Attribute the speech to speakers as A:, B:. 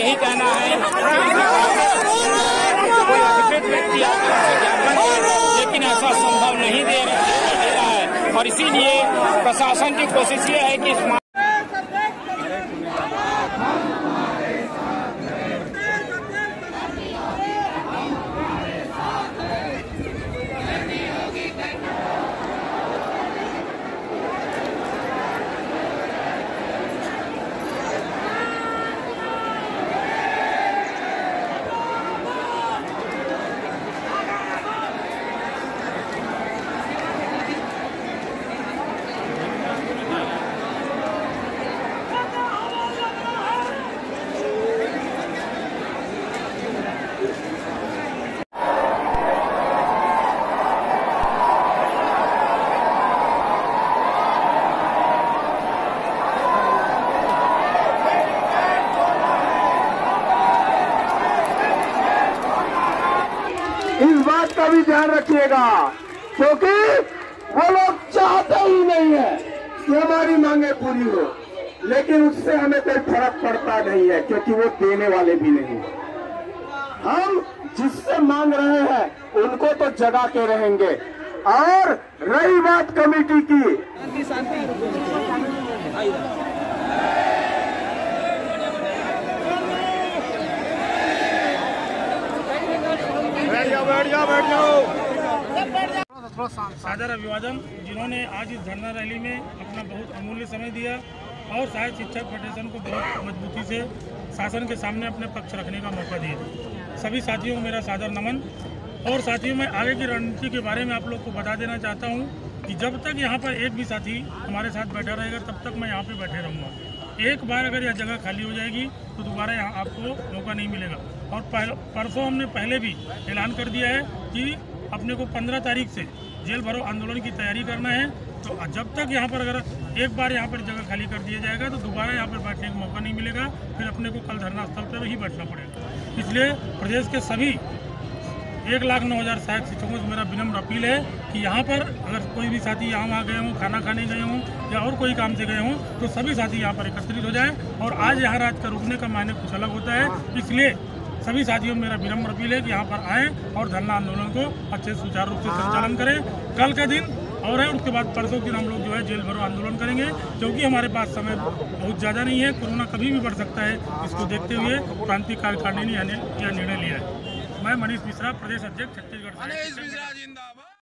A: यही कहना है कोई अधिकृत व्यक्ति आकर ज्ञापन दे, लेकिन ऐसा संभव नहीं दे रहा है। और इसीलिए प्रशासन की कोशिश ये है कि इस
B: बात का भी ध्यान रखिएगा, क्योंकि वो लोग चाहते ही नहीं है कि हमारी मांगे पूरी हो, लेकिन उससे हमें कोई फर्क पड़ता नहीं है, क्योंकि वो देने वाले भी नहीं है। हम जिससे मांग रहे हैं उनको तो जगा के रहेंगे। और रही बात कमेटी की, बैठ जाओ।
C: सादर अभिवादन जिन्होंने आज इस धरना रैली में अपना बहुत अमूल्य समय दिया और शायद शिक्षक फेडरेशन को बहुत मजबूती से शासन के सामने अपने पक्ष रखने का मौका दिया। सभी साथियों को मेरा सादर नमन। और साथियों, मैं आगे की रणनीति के बारे में आप लोग को बता देना चाहता हूँ कि जब तक यहाँ पर एक भी साथी हमारे साथ बैठा रहेगा तब तक मैं यहाँ पे बैठे रहूँगा। एक बार अगर यह जगह खाली हो जाएगी तो दोबारा यहाँ आपको मौका नहीं मिलेगा। और परसों हमने पहले भी ऐलान कर दिया है कि अपने को 15 तारीख से जेल भरो आंदोलन की तैयारी करना है। तो जब तक यहाँ पर अगर एक बार यहाँ पर जगह खाली कर दिया जाएगा तो दोबारा यहाँ पर बैठने का मौका नहीं मिलेगा, फिर अपने को कल धरना स्थल पर ही बैठना पड़ेगा। इसलिए प्रदेश के सभी 1,09,000 सहायक शिक्षकों से मेरा विनम्र अपील है कि यहाँ पर अगर कोई भी साथी यहाँ वहाँ गए हों, खाना खाने गए हों या और कोई काम से गए हों, तो सभी साथी यहाँ पर एकत्रित हो जाएं। और आज यहाँ रात का रुकने का मायने कुछ अलग होता है, इसलिए सभी साथियों में मेरा विनम्र अपील है कि यहाँ पर आएँ और धरना आंदोलन को अच्छे सुचारू रूप से संचालन करें। कल का दिन और है, उसके बाद परसों के दिन हम लोग जो है जेल भरो आंदोलन करेंगे, क्योंकि हमारे पास समय बहुत ज़्यादा नहीं है। कोरोना कभी भी बढ़ सकता है, इसको देखते हुए क्रांतिकारी कार्यकारिणी ने यह निर्णय लिया है। मैं मनीष मिश्रा, प्रदेश अध्यक्ष छत्तीसगढ़।